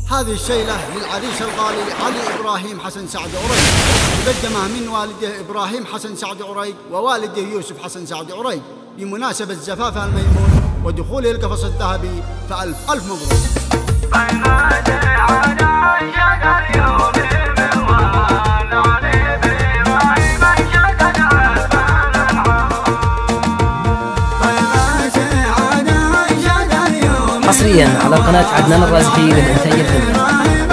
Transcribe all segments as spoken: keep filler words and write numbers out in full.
هذه الشيلة للعريس الغالي علي إبراهيم حسن سعد عريق، مقدمة من والده إبراهيم حسن سعد عريق ووالده يوسف حسن سعد عريق بمناسبة زفافها الميمون ودخوله القفص الذهبي، فألف ألف مبروك. حصريا على قناة عدنان الرازحي للإنتاج الفني.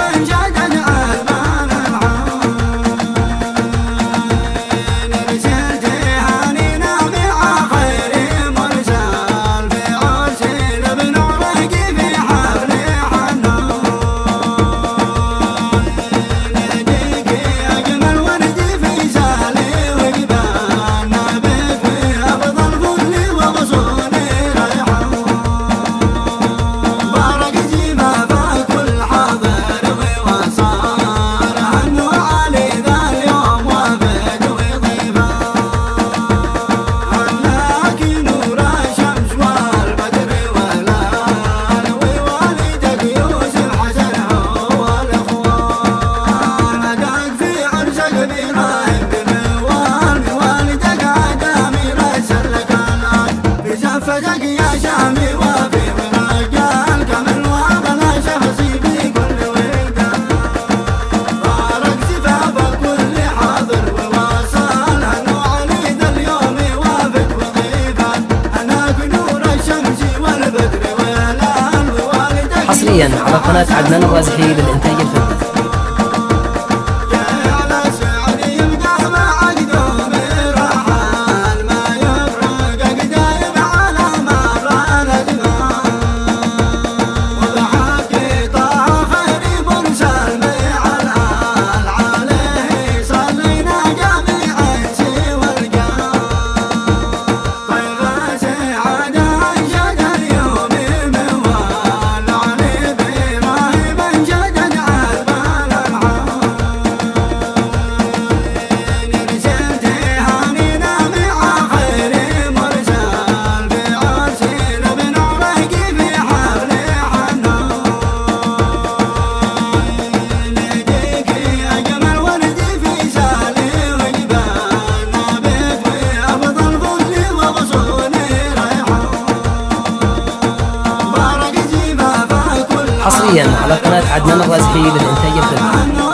حصريا على قناة عدنان الرازحي للإنتاج الفني. حصريا على قناة عدنان الرازحي للإنتاج الفني.